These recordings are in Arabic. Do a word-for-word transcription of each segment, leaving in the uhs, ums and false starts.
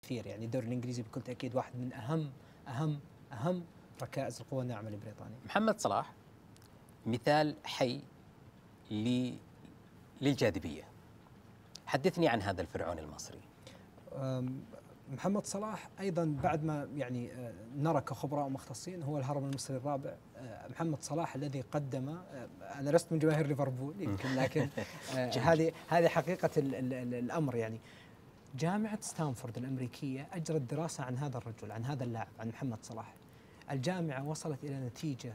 كثير. يعني الدوري الإنجليزي بكل تأكيد واحد من أهم أهم أهم ركائز القوى الناعمة البريطانية. محمد صلاح مثال حي للجاذبية، حدثني عن هذا الفرعون المصري. محمد صلاح أيضا بعد ما يعني نرى كخبراء مختصين هو الهرم المصري الرابع. محمد صلاح الذي قدم، أنا لست من جماهير ليفربول يمكن، لكن هذه هذه حقيقة ال ال ال الأمر. يعني جامعة ستانفورد الأمريكية أجرت دراسة عن هذا الرجل، عن هذا اللاعب، عن محمد صلاح. الجامعة وصلت إلى نتيجة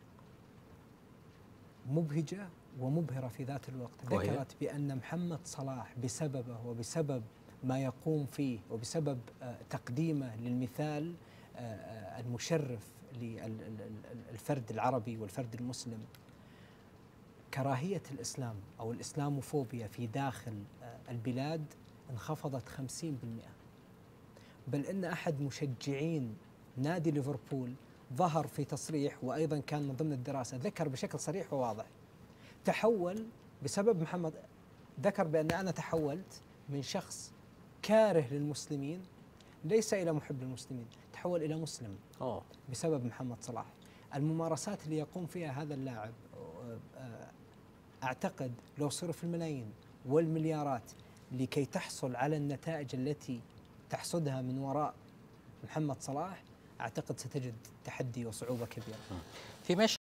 مبهجة ومبهرة في ذات الوقت. ذكرت بأن محمد صلاح بسببه وبسبب ما يقوم فيه وبسبب تقديمه للمثال المشرف للفرد العربي والفرد المسلم، كراهية الإسلام أو الإسلاموفوبيا في داخل البلاد انخفضت خمسين بالمئة. بل إن أحد مشجعين نادي ليفربول ظهر في تصريح، وأيضا كان من ضمن الدراسة، ذكر بشكل صريح وواضح تحول بسبب محمد، ذكر بأن أنا تحولت من شخص كاره للمسلمين ليس إلى محب للمسلمين، تحول إلى مسلم أوه. بسبب محمد صلاح. الممارسات اللي يقوم فيها هذا اللاعب أعتقد لو صرف الملايين والمليارات لكي تحصل على النتائج التي تحصدها من وراء محمد صلاح، أعتقد ستجد تحدي وصعوبة كبيرة. في مشهد